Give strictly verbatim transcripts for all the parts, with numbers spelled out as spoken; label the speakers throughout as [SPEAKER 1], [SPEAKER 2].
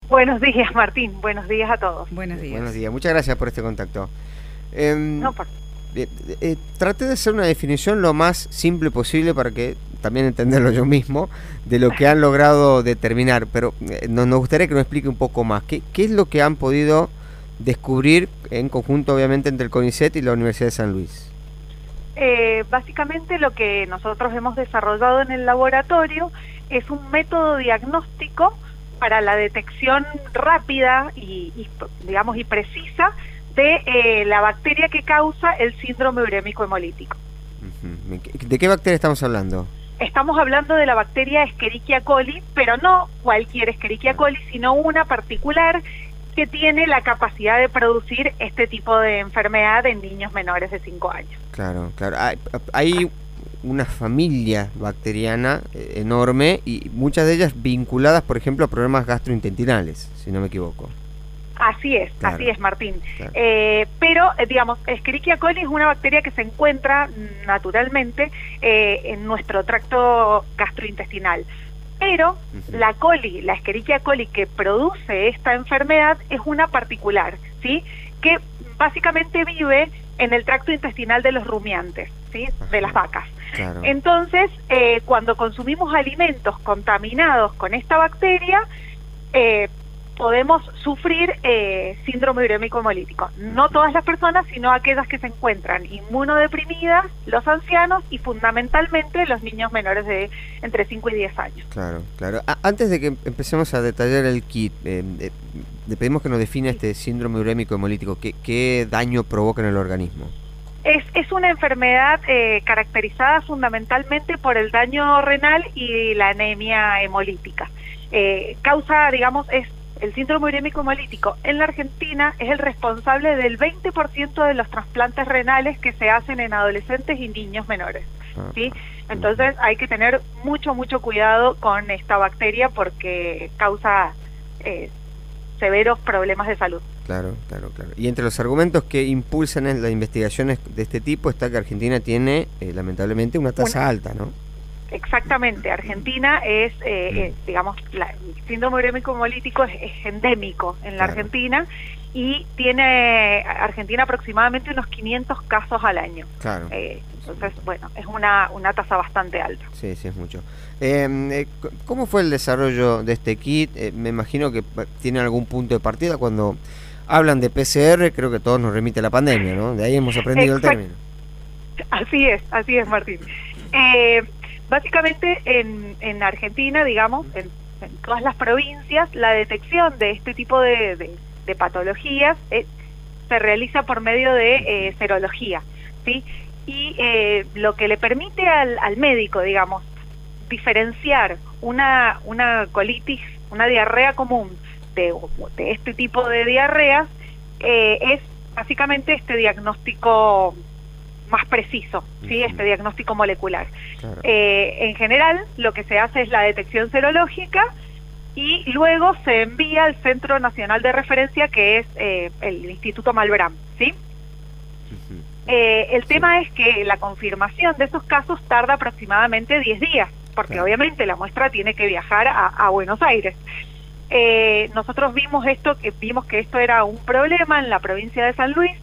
[SPEAKER 1] Buenos días, Martín. Buenos días a todos.
[SPEAKER 2] Buenos días.
[SPEAKER 3] Buenos días. Muchas gracias por este contacto. Eh,
[SPEAKER 1] No, por...
[SPEAKER 3] eh, eh, traté de hacer una definición lo más simple posible para que también entenderlo yo mismo de lo que han logrado determinar, pero eh, nos, nos gustaría que nos explique un poco más. ¿Qué, qué es lo que han podido descubrir en conjunto, obviamente, entre el CONICET y la Universidad de San Luis?
[SPEAKER 1] Eh, básicamente lo que nosotros hemos desarrollado en el laboratorio es un método diagnóstico para la detección rápida y, y digamos y precisa de eh, la bacteria que causa el síndrome urémico hemolítico.
[SPEAKER 3] Uh-huh. ¿De qué bacteria estamos hablando?
[SPEAKER 1] Estamos hablando de la bacteria Escherichia coli, pero no cualquier Escherichia coli, sino una particular que tiene la capacidad de producir este tipo de enfermedad en niños menores de cinco años.
[SPEAKER 3] Claro, claro. Hay, hay una familia bacteriana eh, enorme y muchas de ellas vinculadas, por ejemplo, a problemas gastrointestinales, si no me equivoco.
[SPEAKER 1] Así es,
[SPEAKER 3] Claro,
[SPEAKER 1] así es, Martín.
[SPEAKER 3] claro.
[SPEAKER 1] Eh, pero, eh, digamos, Escherichia coli es una bacteria que se encuentra naturalmente eh, en nuestro tracto gastrointestinal. Pero
[SPEAKER 3] Uh-huh.
[SPEAKER 1] la coli, la Escherichia coli que produce esta enfermedad es una particular, ¿sí? Que básicamente vive en el tracto intestinal de los rumiantes, ¿sí?
[SPEAKER 3] Ajá.
[SPEAKER 1] De las vacas.
[SPEAKER 3] Claro.
[SPEAKER 1] Entonces, eh, cuando consumimos alimentos contaminados con esta bacteria, eh, podemos sufrir eh, síndrome urémico hemolítico. No todas las personas, sino aquellas que se encuentran inmunodeprimidas, los ancianos y fundamentalmente los niños menores de entre cinco y diez años.
[SPEAKER 3] Claro, claro. A- antes de que empecemos a detallar el kit, eh, eh, le pedimos que nos defina este síndrome urémico hemolítico. ¿Qué, qué daño provoca en el organismo?
[SPEAKER 1] Es, es una enfermedad eh, caracterizada fundamentalmente por el daño renal y la anemia hemolítica. Eh, causa, digamos, es el síndrome urémico hemolítico en la Argentina es el responsable del veinte por ciento de los trasplantes renales que se hacen en adolescentes y niños menores, ¿sí? Entonces hay que tener mucho, mucho cuidado con esta bacteria porque causa eh, severos problemas de salud.
[SPEAKER 3] Claro, claro, claro. Y entre los argumentos que impulsan en las investigaciones de este tipo está que Argentina tiene, eh, lamentablemente, una tasa
[SPEAKER 1] Una-
[SPEAKER 3] alta, ¿no?
[SPEAKER 1] Exactamente, Argentina es, eh, eh, digamos, la, el síndrome urémico hemolítico es, es endémico en la
[SPEAKER 3] Claro.
[SPEAKER 1] Argentina y tiene Argentina aproximadamente unos quinientos casos al año.
[SPEAKER 3] Claro.
[SPEAKER 1] Eh, entonces, bueno, es una, una tasa bastante alta.
[SPEAKER 3] Sí, sí, es mucho. Eh, eh, c- ¿Cómo fue el desarrollo de este kit? Eh, me imagino que pa- tiene algún punto de partida. Cuando hablan de P C R, creo que todos nos remite a la pandemia, ¿no? De ahí hemos aprendido
[SPEAKER 1] Exact-
[SPEAKER 3] el término.
[SPEAKER 1] Así es, así es, Martín. Eh, básicamente en, en Argentina, digamos, en, en todas las provincias, la detección de este tipo de, de, de patologías eh, se realiza por medio de eh, serología, ¿sí? Y eh, lo que le permite al, al médico, digamos, diferenciar una, una colitis, una diarrea común de, de este tipo de diarreas, eh, es básicamente este diagnóstico más preciso, ¿sí?
[SPEAKER 3] Ujú.
[SPEAKER 1] Este diagnóstico molecular.
[SPEAKER 3] Claro.
[SPEAKER 1] Eh, en general, lo que se hace es la detección serológica y luego se envía al Centro Nacional de Referencia, que es eh, el Instituto Malbrán, ¿sí?
[SPEAKER 3] Ujú.
[SPEAKER 1] Eh, el
[SPEAKER 3] Sí.
[SPEAKER 1] tema es que la confirmación de esos casos tarda aproximadamente diez días, porque
[SPEAKER 3] Claro.
[SPEAKER 1] obviamente la muestra tiene que viajar a, a Buenos Aires. Eh, nosotros vimos esto, que vimos que esto era un problema en la provincia de San Luis,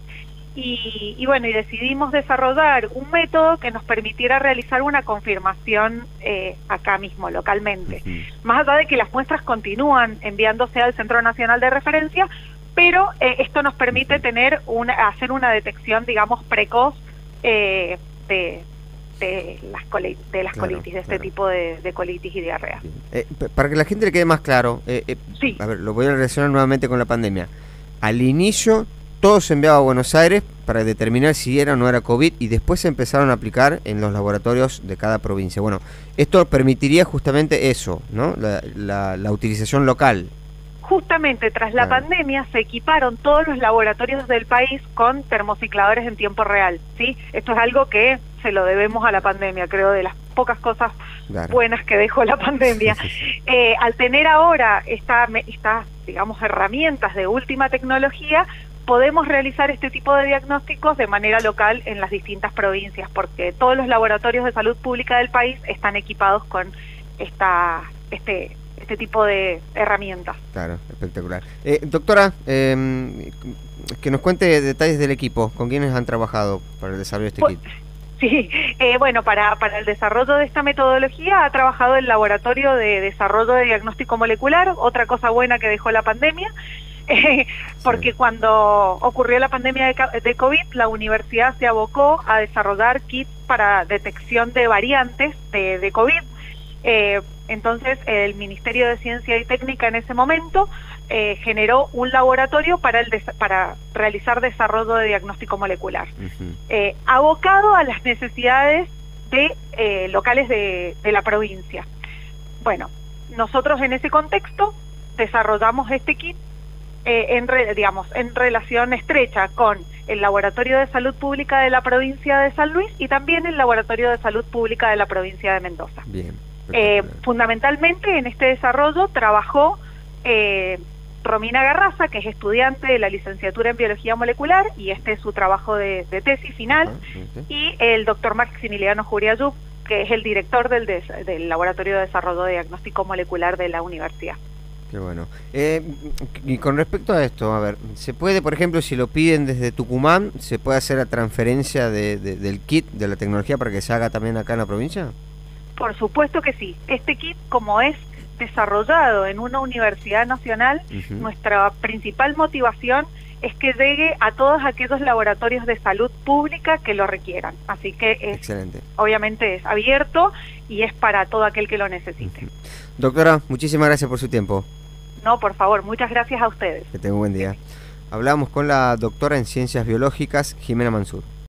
[SPEAKER 1] y, y bueno, y decidimos desarrollar un método que nos permitiera realizar una confirmación eh, acá mismo, localmente.
[SPEAKER 3] Ujú.
[SPEAKER 1] Más allá de que las muestras continúan enviándose al Centro Nacional de Referencia, pero eh, esto nos permite tener una, hacer una detección, digamos, precoz eh, de, de las, coli- de las
[SPEAKER 3] Claro,
[SPEAKER 1] colitis, de este
[SPEAKER 3] claro.
[SPEAKER 1] tipo de, de colitis y diarrea.
[SPEAKER 3] Bien. Eh, p- para que la gente le quede más claro, eh, eh,
[SPEAKER 1] Sí.
[SPEAKER 3] a ver, lo voy a relacionar nuevamente con la pandemia. Al inicio, todo se enviaba a Buenos Aires para determinar si era o no era COVID y después se empezaron a aplicar en los laboratorios de cada provincia. Bueno, esto permitiría justamente eso, ¿no? La, la, la utilización local.
[SPEAKER 1] Justamente tras la
[SPEAKER 3] Claro.
[SPEAKER 1] pandemia se equiparon todos los laboratorios del país con termocicladores en tiempo real, ¿sí? Esto es algo que se lo debemos a la pandemia, creo, de las pocas cosas
[SPEAKER 3] Claro.
[SPEAKER 1] buenas que dejó la pandemia.
[SPEAKER 3] Sí, sí, sí.
[SPEAKER 1] Eh, al tener ahora esta, me- estas, digamos, herramientas de última tecnología, podemos realizar este tipo de diagnósticos de manera local en las distintas provincias, porque todos los laboratorios de salud pública del país están equipados con esta, este, este tipo de herramientas.
[SPEAKER 3] Claro, espectacular. Eh, doctora, eh, que nos cuente detalles del equipo, con quienes han trabajado para el desarrollo de este
[SPEAKER 1] Pues,
[SPEAKER 3] kit.
[SPEAKER 1] Sí, eh, bueno, para, para el desarrollo de esta metodología ha trabajado el Laboratorio de Desarrollo de Diagnóstico Molecular, otra cosa buena que dejó la pandemia, eh, porque sí. Cuando ocurrió la pandemia de, de COVID, la universidad se abocó a desarrollar kits para detección de variantes de, de COVID. Eh, entonces, el Ministerio de Ciencia y Técnica en ese momento eh, generó un laboratorio para, el para realizar desarrollo de diagnóstico molecular, uh-huh. eh, abocado a las necesidades de eh, locales de, de la provincia. Bueno, nosotros en ese contexto desarrollamos este kit eh, en, re, digamos, en relación estrecha con el Laboratorio de Salud Pública de la provincia de San Luis y también el Laboratorio de Salud Pública de la provincia de Mendoza.
[SPEAKER 3] Bien.
[SPEAKER 1] Eh, fundamentalmente en este desarrollo trabajó eh, Romina Garraza, que es estudiante de la licenciatura en Biología Molecular, y este es su trabajo de, de tesis final, uh-huh, okay. y el doctor Maximiliano Juriayuk, que es el director del, des, del Laboratorio de Desarrollo de Diagnóstico Molecular de la universidad.
[SPEAKER 3] Qué bueno. Eh, y con respecto a esto, a ver, ¿se puede, por ejemplo, si lo piden desde Tucumán, se puede hacer la transferencia de, de, del kit, de la tecnología, para que se haga también acá en la provincia?
[SPEAKER 1] Por supuesto que sí. Este kit, como es desarrollado en una universidad nacional, uh-huh. nuestra principal motivación es que llegue a todos aquellos laboratorios de salud pública que lo requieran. Así que es,
[SPEAKER 3] excelente.
[SPEAKER 1] Obviamente es abierto y es para todo aquel que lo necesite.
[SPEAKER 3] Uh-huh. Doctora, muchísimas gracias por su tiempo.
[SPEAKER 1] No, por favor, muchas gracias a ustedes.
[SPEAKER 3] Que tenga un buen día. Hablamos con la doctora en Ciencias Biológicas, Jimena Mansur.